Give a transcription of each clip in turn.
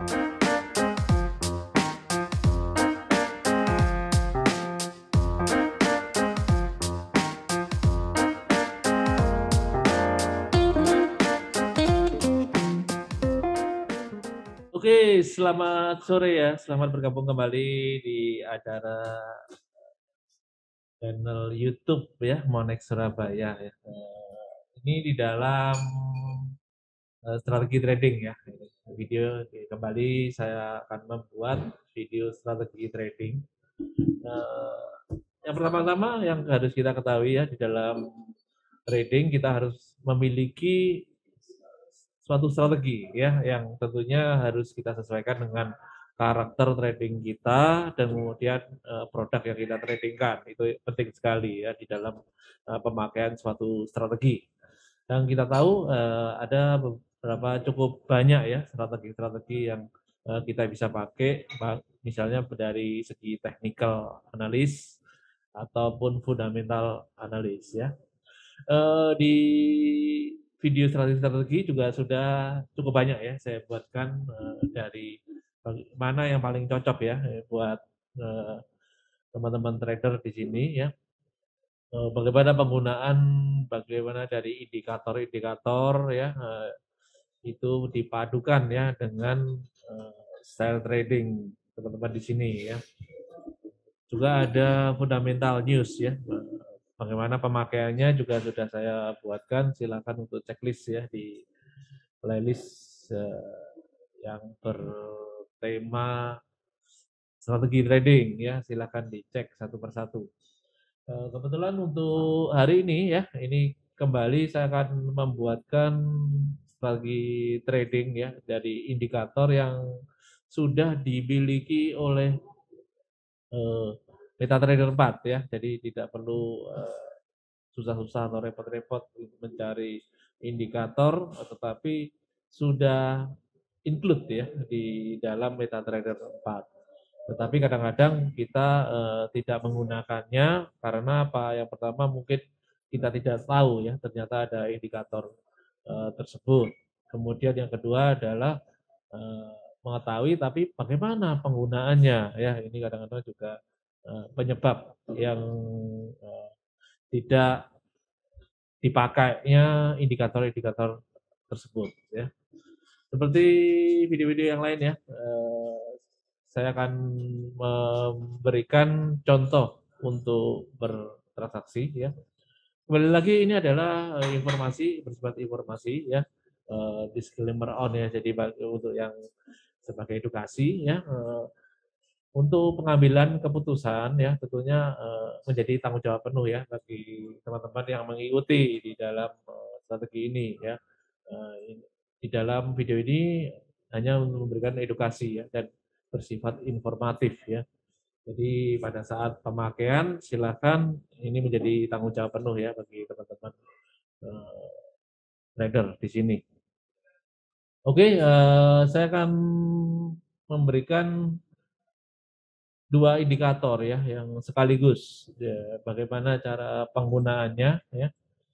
Oke, selamat sore ya. Selamat bergabung kembali di acara channel YouTube ya, Monex Surabaya ya. Ini di dalam strategi trading ya. Kembali saya akan membuat video strategi trading. Eh, yang pertama-tama yang harus kita ketahui ya, di dalam trading kita harus memiliki suatu strategi ya, yang tentunya harus kita sesuaikan dengan karakter trading kita dan kemudian produk yang kita tradingkan. Itu penting sekali ya di dalam pemakaian suatu strategi. Yang kita tahu ada beberapa cukup banyak ya strategi-strategi yang kita bisa pakai, misalnya dari segi technical analis ataupun fundamental analis ya. Di video strategi-strategi juga sudah cukup banyak ya saya buatkan dari mana yang paling cocok ya buat teman-teman trader di sini ya. Bagaimana dari indikator-indikator ya itu dipadukan ya dengan style trading teman-teman di sini ya. Juga ada fundamental news ya. Bagaimana pemakaiannya juga sudah saya buatkan. Silakan untuk checklist ya di playlist yang bertema strategi trading ya. Silakan dicek satu persatu. Kebetulan untuk hari ini ya, ini kembali saya akan membuatkan strategi trading ya dari indikator yang sudah dimiliki oleh MetaTrader 4 ya. Jadi tidak perlu susah-susah atau repot-repot mencari indikator, tetapi sudah include ya di dalam MetaTrader 4. Tetapi kadang-kadang kita tidak menggunakannya karena apa? Yang pertama mungkin kita tidak tahu ya ternyata ada indikator tersebut. Kemudian yang kedua adalah eh, mengetahui tapi bagaimana penggunaannya ya, ini kadang-kadang juga penyebab yang tidak dipakainya indikator-indikator tersebut ya. Seperti video-video yang lain ya, saya akan memberikan contoh untuk bertransaksi ya. Kembali lagi ini adalah informasi, bersifat informasi ya, disclaimer on ya, jadi untuk yang sebagai edukasi ya, untuk pengambilan keputusan ya tentunya menjadi tanggung jawab penuh ya bagi teman-teman yang mengikuti di dalam strategi ini ya. Di dalam video ini hanya untuk memberikan edukasi ya dan bersifat informatif ya. Jadi pada saat pemakaian silakan ini menjadi tanggung jawab penuh ya bagi teman-teman trader di sini. Oke, saya akan memberikan dua indikator ya yang sekaligus ya, bagaimana cara penggunaannya ya.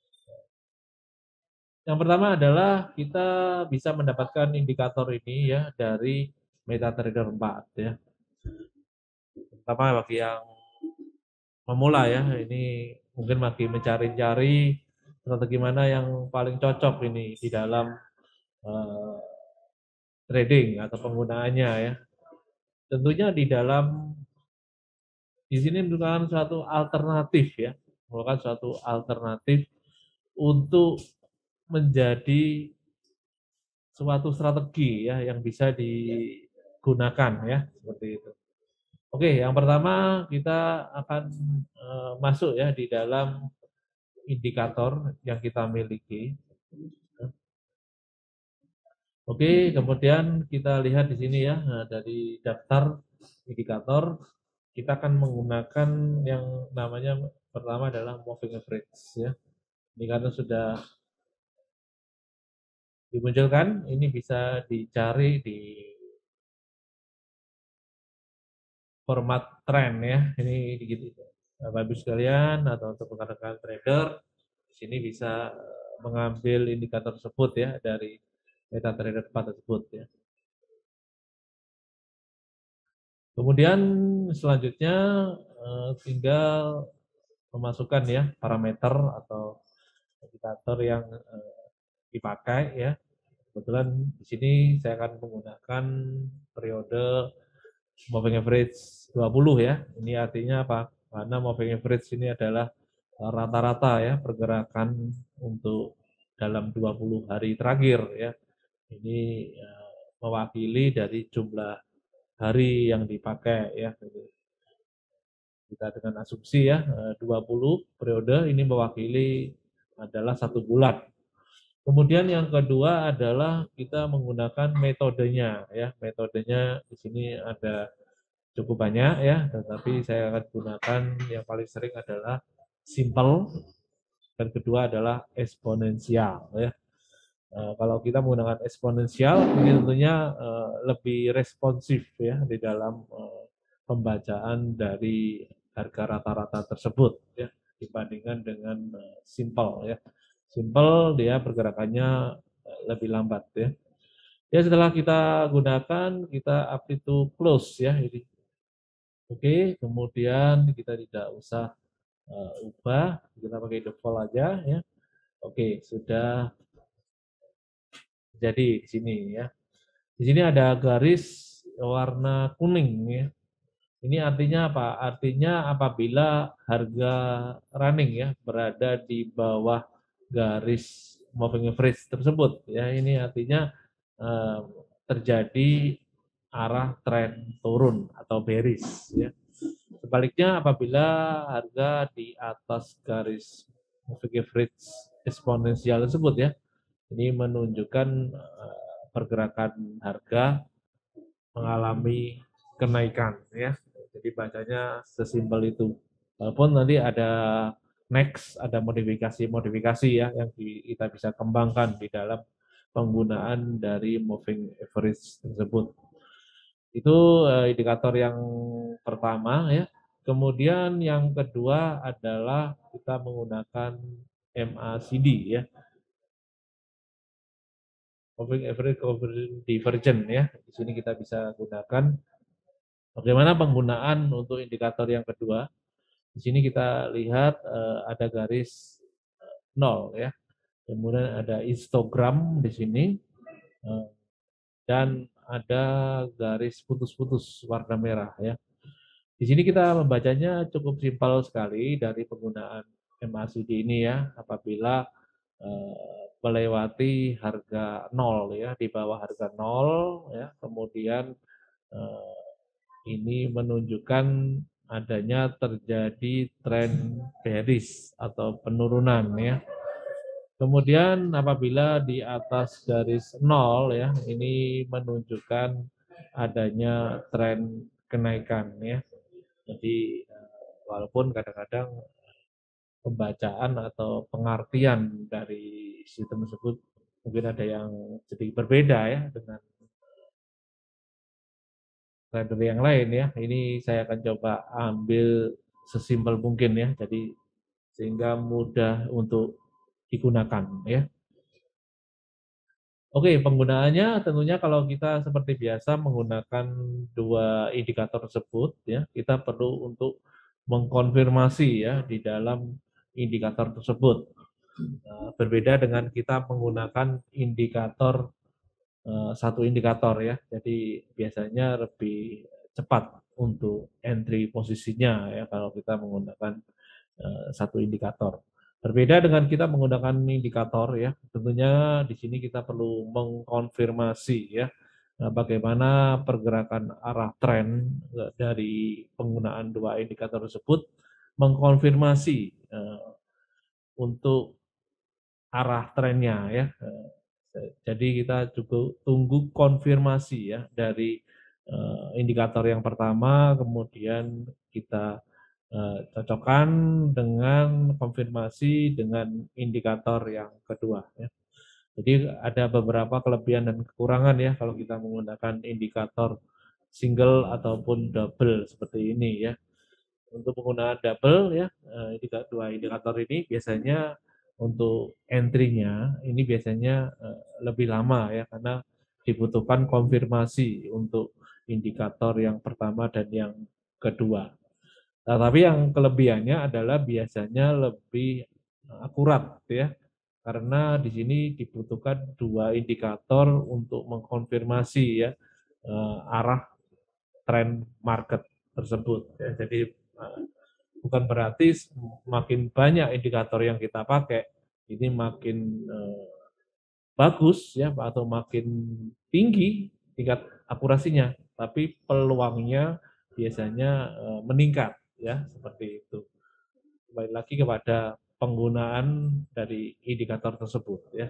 Yang pertama adalah kita bisa mendapatkan indikator ini ya dari MetaTrader 4 ya. Pertama bagi yang memula ya, ini mungkin masih mencari-cari strategi mana yang paling cocok ini di dalam uh, trading atau penggunaannya ya. Tentunya di sini merupakan suatu alternatif ya, merupakan suatu alternatif untuk menjadi suatu strategi ya yang bisa digunakan ya seperti itu. Oke, yang pertama kita akan masuk ya di dalam indikator yang kita miliki. Oke, kemudian kita lihat di sini ya dari daftar indikator kita akan menggunakan yang namanya pertama adalah moving average ya. Ini karena sudah dimunculkan, ini bisa dicari di format tren ya. Ini gitu. Bapak sekalian atau untuk rekan-rekan trader di sini bisa mengambil indikator tersebut ya dari MetaTrader 4 tersebut ya. Kemudian selanjutnya tinggal memasukkan ya parameter atau indikator yang dipakai ya. Kebetulan di sini saya akan menggunakan periode moving average 20 ya. Ini artinya apa? Karena moving average ini adalah rata-rata ya pergerakan untuk dalam 20 hari terakhir ya. Ini mewakili dari jumlah hari yang dipakai ya. Kita dengan asumsi ya 20 periode ini mewakili adalah 1 bulan. Kemudian yang kedua adalah kita menggunakan metodenya ya. Metodenya di sini ada cukup banyak ya, tetapi saya akan gunakan yang paling sering adalah simple dan kedua adalah eksponensial ya. Kalau kita menggunakan eksponensial ini tentunya lebih responsif ya di dalam pembacaan dari harga rata-rata tersebut ya dibandingkan dengan simple ya. Simple dia pergerakannya lebih lambat ya. Ya setelah kita gunakan kita up to close ya ini. Oke, kemudian kita tidak usah ubah, kita pakai default aja ya. Oke, sudah jadi di sini ya. Di sini ada garis warna kuning ya. Ini artinya apa? Artinya apabila harga running ya berada di bawah garis moving average tersebut ya, ini artinya eh, terjadi arah tren turun atau bearish ya. Sebaliknya apabila harga di atas garis moving average eksponensial tersebut ya, ini menunjukkan pergerakan harga mengalami kenaikan ya. Jadi bacanya sesimpel itu. Walaupun nanti ada next, ada modifikasi-modifikasi ya yang kita bisa kembangkan di dalam penggunaan dari moving average tersebut. Itu indikator yang pertama ya. Kemudian yang kedua adalah kita menggunakan MACD ya. Moving average divergent ya. Di sini kita bisa gunakan. Bagaimana penggunaan untuk indikator yang kedua? Di sini kita lihat ada garis 0 ya. Kemudian ada histogram di sini dan ada garis putus-putus warna merah ya. Di sini kita membacanya cukup simpel sekali dari penggunaan MACD ini ya. Apabila melewati harga 0 ya, di bawah harga 0 ya, kemudian ini menunjukkan adanya terjadi tren bearish atau penurunan ya. Kemudian apabila di atas garis 0 ya, ini menunjukkan adanya tren kenaikan ya. Jadi walaupun kadang-kadang pembacaan atau pengertian dari sistem tersebut mungkin ada yang sedikit berbeda ya dengan trader yang lain ya. Ini saya akan coba ambil sesimpel mungkin ya. Jadi sehingga mudah untuk digunakan ya. Oke, penggunaannya tentunya kalau kita seperti biasa menggunakan dua indikator tersebut ya, kita perlu untuk mengkonfirmasi ya di dalam indikator tersebut. Berbeda dengan kita menggunakan indikator satu indikator ya. Jadi biasanya lebih cepat untuk entry posisinya ya kalau kita menggunakan satu indikator. Berbeda dengan kita menggunakan indikator ya, tentunya di sini kita perlu mengkonfirmasi ya bagaimana pergerakan arah tren dari penggunaan dua indikator tersebut, mengkonfirmasi untuk arah trennya ya. Jadi kita juga tunggu konfirmasi ya dari indikator yang pertama, kemudian kita cocokkan dengan konfirmasi dengan indikator yang kedua ya. Jadi ada beberapa kelebihan dan kekurangan ya kalau kita menggunakan indikator single ataupun double seperti ini ya. Untuk penggunaan double ya, dua indikator ini biasanya untuk entry-nya ini biasanya lebih lama ya karena dibutuhkan konfirmasi untuk indikator yang pertama dan yang kedua. Nah, tapi yang kelebihannya adalah biasanya lebih akurat ya, karena di sini dibutuhkan dua indikator untuk mengkonfirmasi ya arah tren market tersebut. Ya. Jadi bukan berarti makin banyak indikator yang kita pakai ini makin bagus ya atau makin tinggi tingkat akurasinya, tapi peluangnya biasanya meningkat ya seperti itu. Kembali lagi kepada penggunaan dari indikator tersebut ya.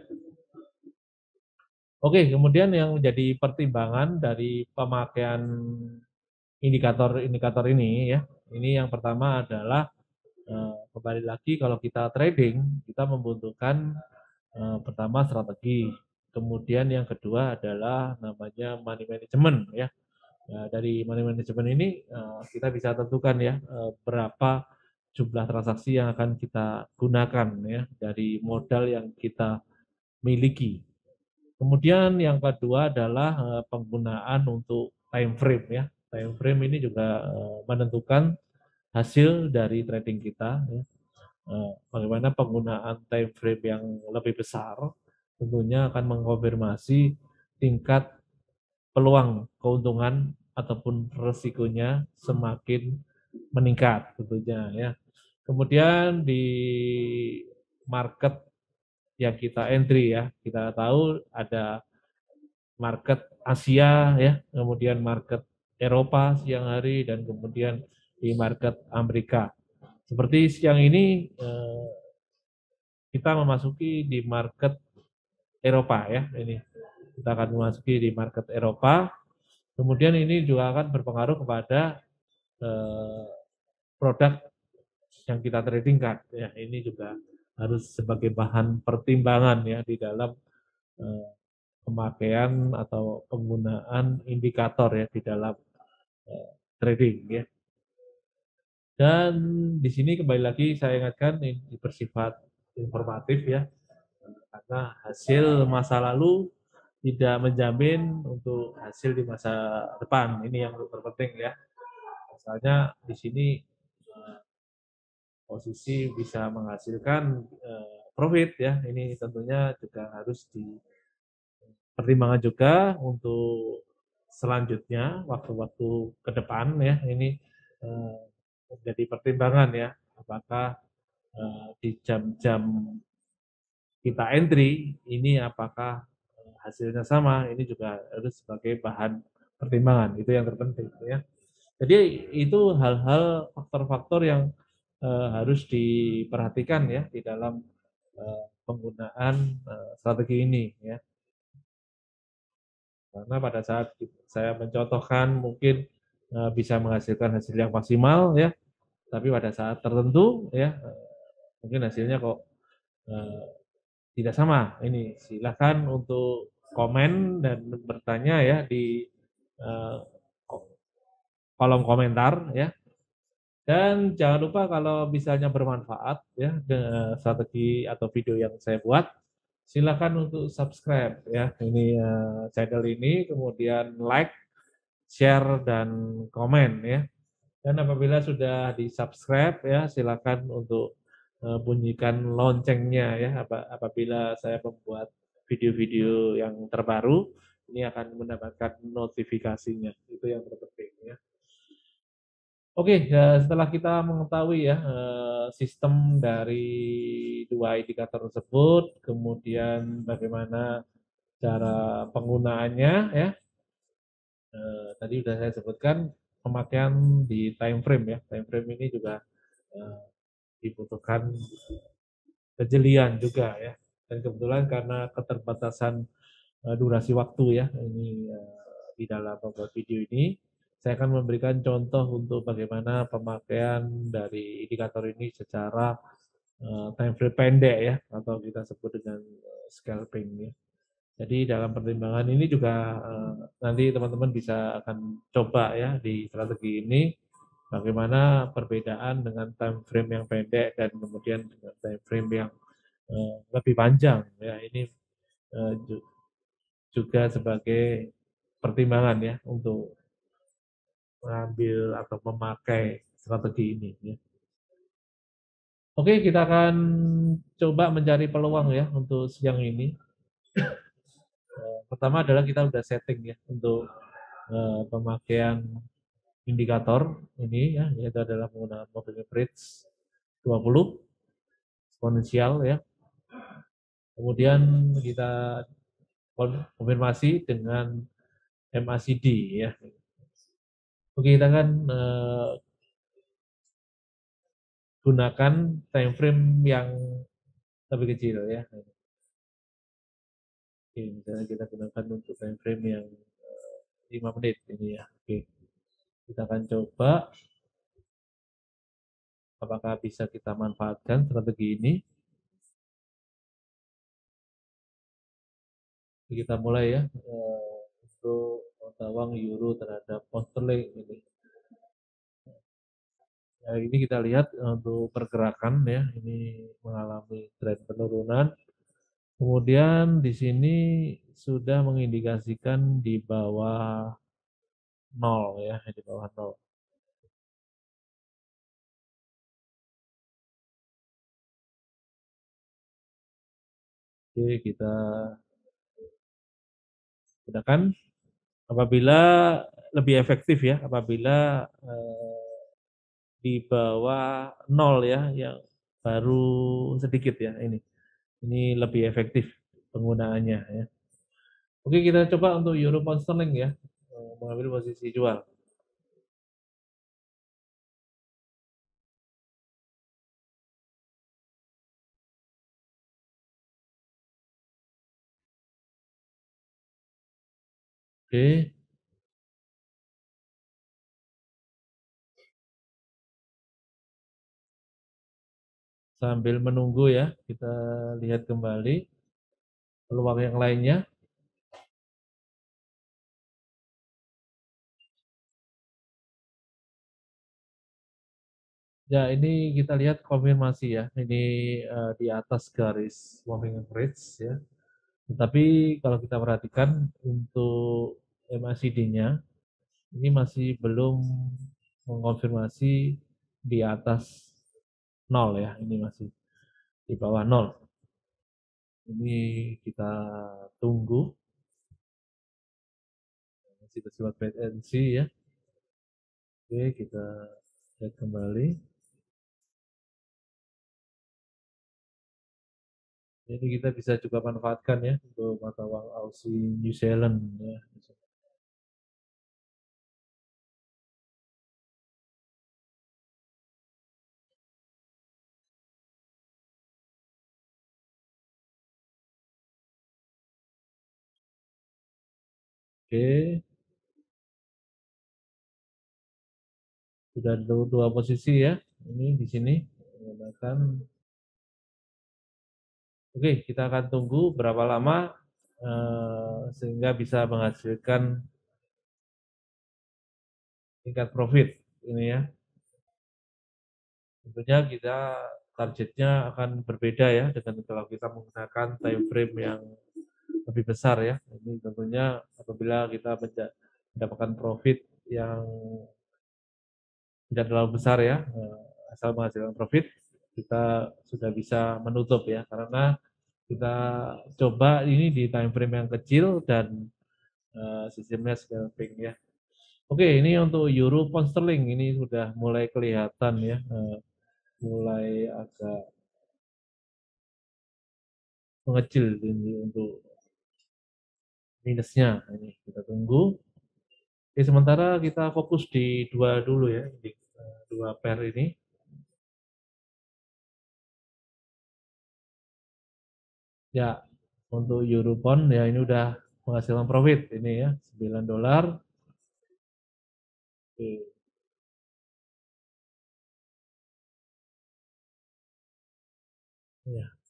Oke, kemudian yang menjadi pertimbangan dari pemakaian indikator-indikator ini ya. Ini yang pertama adalah kembali lagi kalau kita trading, kita membutuhkan pertama strategi. Kemudian yang kedua adalah namanya money management ya. Nah, dari money management ini kita bisa tentukan ya berapa jumlah transaksi yang akan kita gunakan ya dari modal yang kita miliki. Kemudian yang kedua adalah penggunaan untuk time frame ya. Time frame ini juga menentukan hasil dari trading kita ya. Bagaimana penggunaan time frame yang lebih besar tentunya akan mengkonfirmasi tingkat peluang keuntungan ataupun resikonya semakin meningkat tentunya ya. Kemudian di market yang kita entry ya, kita tahu ada market Asia ya, kemudian market Eropa siang hari dan kemudian di market Amerika. Seperti siang ini kita memasuki di market Eropa ya, ini kita akan memasuki di market Eropa. Kemudian ini juga akan berpengaruh kepada produk yang kita tradingkan ya, ini juga harus sebagai bahan pertimbangan ya di dalam pemakaian atau penggunaan indikator ya di dalam trading ya. Dan di sini kembali lagi saya ingatkan ini bersifat informatif ya, karena hasil masa lalu tidak menjamin untuk hasil di masa depan. Ini yang terpenting ya. Misalnya di sini posisi bisa menghasilkan profit ya. Ini tentunya juga harus dipertimbangkan juga untuk selanjutnya waktu-waktu ke depan ya. Ini menjadi pertimbangan ya. Apakah di jam-jam kita entry ini apakah hasilnya sama, ini juga harus sebagai bahan pertimbangan, itu yang terpenting ya. Jadi itu hal-hal faktor-faktor yang harus diperhatikan ya di dalam penggunaan strategi ini ya. Karena pada saat saya mencontohkan mungkin bisa menghasilkan hasil yang maksimal ya, tapi pada saat tertentu ya mungkin hasilnya kok tidak sama. Ini silakan untuk komen dan bertanya ya di uh, kolom komentar ya. Dan jangan lupa kalau misalnya bermanfaat ya strategi atau video yang saya buat, silakan untuk subscribe ya ini channel ini, kemudian like, share dan komen ya. Dan apabila sudah di subscribe ya silakan untuk bunyikan loncengnya ya apabila saya membuat video-video yang terbaru ini akan mendapatkan notifikasinya, itu yang terpenting ya. Oke, setelah kita mengetahui ya sistem dari dua indikator tersebut, kemudian bagaimana cara penggunaannya ya, tadi sudah saya sebutkan pemakaian di time frame ya, time frame ini juga dibutuhkan kejelian juga ya, dan kebetulan karena keterbatasan durasi waktu ya ini di dalam membuat video ini saya akan memberikan contoh untuk bagaimana pemakaian dari indikator ini secara time frame pendek ya atau kita sebut dengan scalping ya. Jadi dalam pertimbangan ini juga nanti teman-teman bisa akan coba ya di strategi ini bagaimana perbedaan dengan time frame yang pendek dan kemudian dengan time frame yang lebih panjang ya. Ini juga sebagai pertimbangan ya untuk mengambil atau memakai strategi ini. Ya. Oke, kita akan coba mencari peluang ya untuk siang ini. Pertama adalah kita sudah setting ya untuk pemakaian indikator ini ya, yaitu adalah menggunakan moving average 20 eksponensial ya. Kemudian kita konfirmasi dengan MACD ya. Oke, kita kan gunakan time frame yang lebih kecil ya. Oke, misalnya kita gunakan untuk time frame yang 5 menit ini ya. Oke, kita akan coba apakah bisa kita manfaatkan strategi ini. Kita mulai ya untuk tawang euro terhadap pound sterling ini. Nah, ini kita lihat untuk pergerakan ya, ini mengalami tren penurunan. Kemudian di sini sudah mengindikasikan di bawah 0 ya, di bawah 0. Oke, kita gunakan apabila lebih efektif ya, apabila di bawah 0 ya, yang baru sedikit ya ini. Ini lebih efektif penggunaannya ya. Oke, kita coba untuk euro pound sterling ya, mengambil posisi jual. Oke, sambil menunggu ya, kita lihat kembali peluang yang lainnya. Ya, ini kita lihat konfirmasi ya. Ini di atas garis moving average ya. Tetapi kalau kita perhatikan untuk MACD-nya ini masih belum mengkonfirmasi di atas 0 ya. Ini masih di bawah 0. Ini kita tunggu. Masih bersifat wait and see ya. Oke, kita lihat kembali. Ini kita bisa juga manfaatkan ya untuk mata uang Aussie New Zealand ya. Oke, sudah dua posisi ya. Ini di sini menggunakan. Oke, kita akan tunggu berapa lama sehingga bisa menghasilkan tingkat profit ini ya. Tentunya kita targetnya akan berbeda ya dengan kalau kita menggunakan time frame yang lebih besar ya. Ini tentunya apabila kita mendapatkan profit yang tidak terlalu besar ya, asal menghasilkan profit, kita sudah bisa menutup ya, karena kita coba ini di time frame yang kecil dan sistemnya scalping ya. Oke, ini untuk euro pound sterling ini sudah mulai kelihatan ya, mulai agak mengecil ini untuk minusnya. Ini kita tunggu. Oke, sementara kita fokus di dua dulu ya, di dua pair ini. Ya, untuk euro pound ya ini udah menghasilkan profit ini ya, $9. Oke, ya,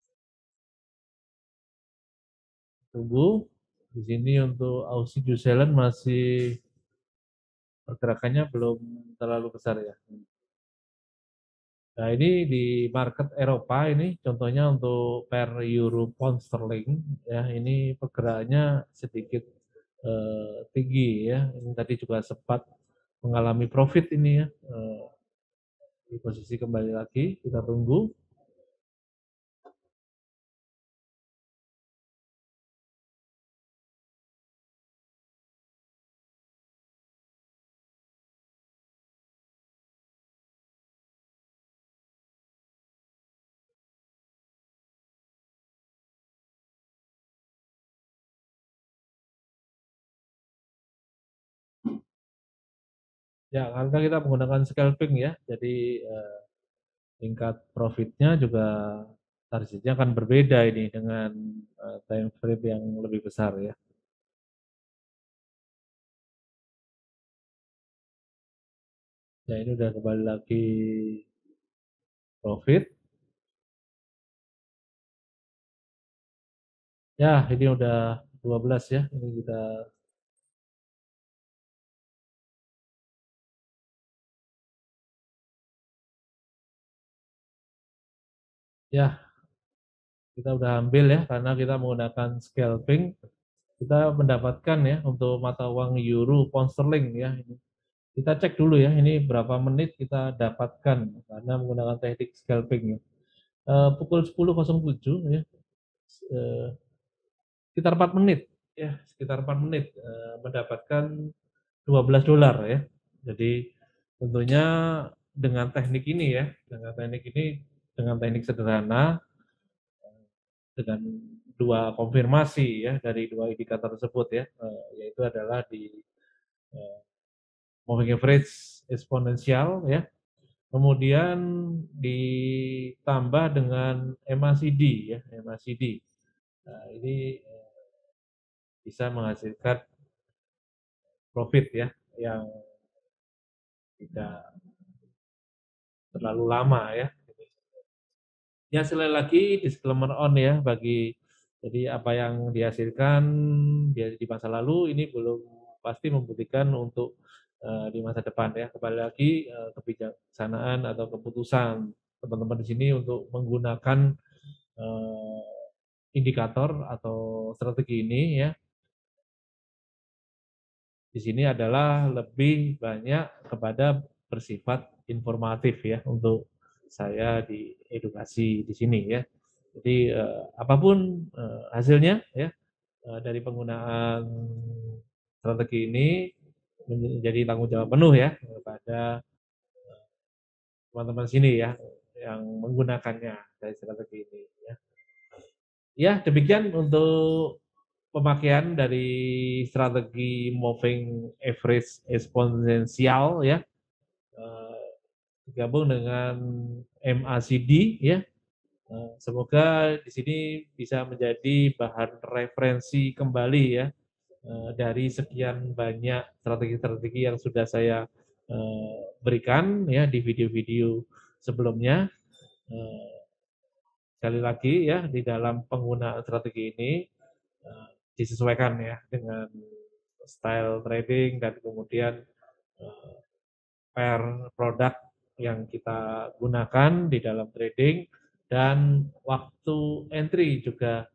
tunggu. Di sini untuk Aussie New Zealand masih pergerakannya belum terlalu besar ya. Nah ini di market Eropa ini contohnya untuk per euro pound sterling ya ini pergerakannya sedikit tinggi ya. Ini tadi juga sempat mengalami profit ini ya. Di posisi kembali lagi, kita tunggu. Ya, karena kita menggunakan scalping ya, jadi tingkat profitnya juga targetnya akan berbeda ini dengan time frame yang lebih besar ya. Ya, ini udah kembali lagi profit. Ya, ini udah 12 ya. Ini kita ya, kita udah ambil ya karena kita menggunakan scalping. Kita mendapatkan ya untuk mata uang euro pound sterling ya. Kita cek dulu ya, ini berapa menit kita dapatkan karena menggunakan teknik scalping ya. Pukul 10.07 ya, eh, sekitar 4 menit ya, sekitar 4 menit mendapatkan $12 ya. Jadi tentunya dengan teknik ini ya, dengan teknik sederhana, dengan dua konfirmasi ya dari dua indikator tersebut ya, yaitu adalah di eh, moving average eksponensial ya, kemudian ditambah dengan MACD ya, MACD. Nah, ini bisa menghasilkan profit ya yang tidak terlalu lama ya. Ya sekali lagi disclaimer on ya bagi jadi apa yang dihasilkan di masa lalu ini belum pasti membuktikan untuk di masa depan ya. Kembali lagi kebijaksanaan atau keputusan teman-teman di sini untuk menggunakan uh, indikator atau strategi ini ya. Di sini adalah lebih banyak kepada bersifat informatif ya untuk saya di edukasi di sini ya. Jadi apapun hasilnya ya dari penggunaan strategi ini menjadi tanggung jawab penuh ya kepada teman-teman sini ya yang menggunakannya dari strategi ini ya. Ya, demikian untuk pemakaian dari strategi moving average eksponensial ya, digabung dengan MACD ya. Semoga di sini bisa menjadi bahan referensi kembali ya dari sekian banyak strategi-strategi yang sudah saya berikan ya di video-video sebelumnya. Sekali lagi ya di dalam penggunaan strategi ini disesuaikan ya dengan style trading dan kemudian per produk yang kita gunakan di dalam trading dan waktu entry juga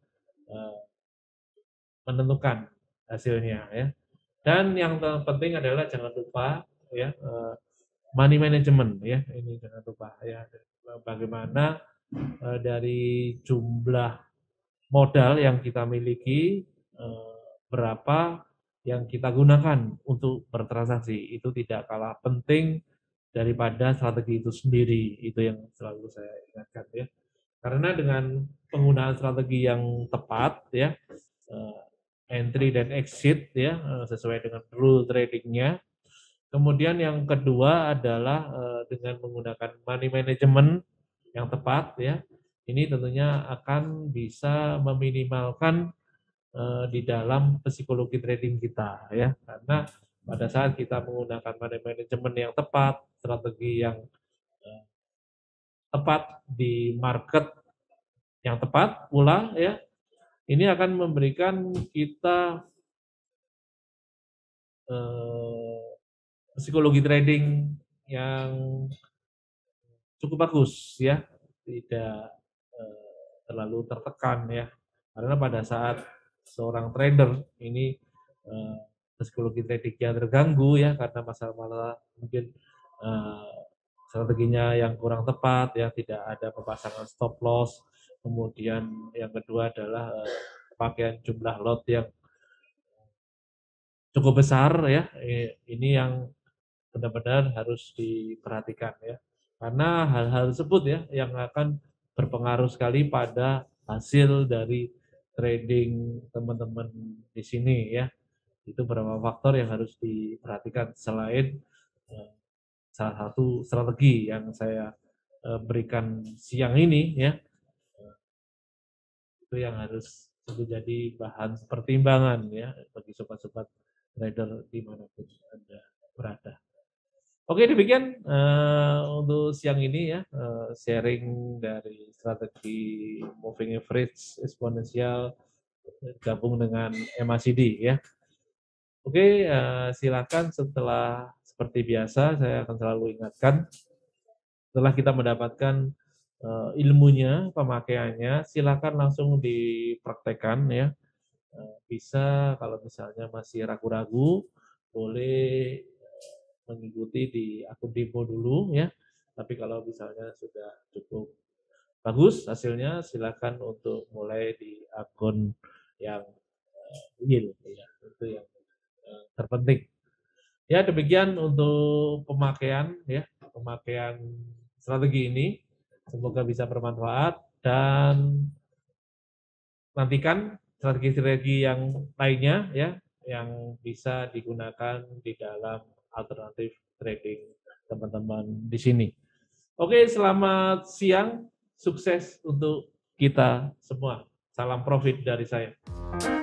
menentukan hasilnya ya. Dan yang penting adalah jangan lupa ya money management ya, ini jangan lupa ya bagaimana dari jumlah modal yang kita miliki berapa yang kita gunakan untuk bertransaksi itu tidak kalah penting daripada strategi itu sendiri. Itu yang selalu saya ingatkan ya. Karena dengan penggunaan strategi yang tepat ya, entry dan exit ya sesuai dengan rule tradingnya. Kemudian yang kedua adalah dengan menggunakan money management yang tepat ya. Ini tentunya akan bisa meminimalkan di dalam psikologi trading kita ya. Karena pada saat kita menggunakan money management yang tepat, strategi yang tepat di market yang tepat pula ya, ini akan memberikan kita eh, psikologi trading yang cukup bagus ya, tidak terlalu tertekan ya. Karena pada saat seorang trader ini psikologi tradingnya terganggu ya karena masalah-masalah mungkin strateginya yang kurang tepat ya, tidak ada pemasangan stop loss. Kemudian yang kedua adalah pemakaian jumlah lot yang cukup besar ya. Ini yang benar-benar harus diperhatikan ya. Karena hal-hal tersebut ya yang akan berpengaruh sekali pada hasil dari trading teman-teman di sini ya. Itu beberapa faktor yang harus diperhatikan selain salah satu strategi yang saya berikan siang ini ya. Itu yang harus menjadi bahan pertimbangan ya bagi sobat-sobat trader dimanapun Anda berada. Oke, demikian untuk siang ini ya, sharing dari strategi moving average eksponensial gabung dengan MACD ya. Oke, silakan setelah seperti biasa saya akan selalu ingatkan setelah kita mendapatkan ilmunya, pemakaiannya, silakan langsung dipraktekkan ya. Bisa kalau misalnya masih ragu-ragu, boleh mengikuti di akun Depo dulu ya. Tapi kalau misalnya sudah cukup bagus hasilnya, silakan untuk mulai di akun yang real ya. Itu yang terpenting. Ya demikian untuk pemakaian ya, pemakaian strategi ini. Semoga bisa bermanfaat dan nantikan strategi-strategi yang lainnya ya yang bisa digunakan di dalam alternatif trading teman-teman di sini. Oke, selamat siang, sukses untuk kita semua. Salam profit dari saya.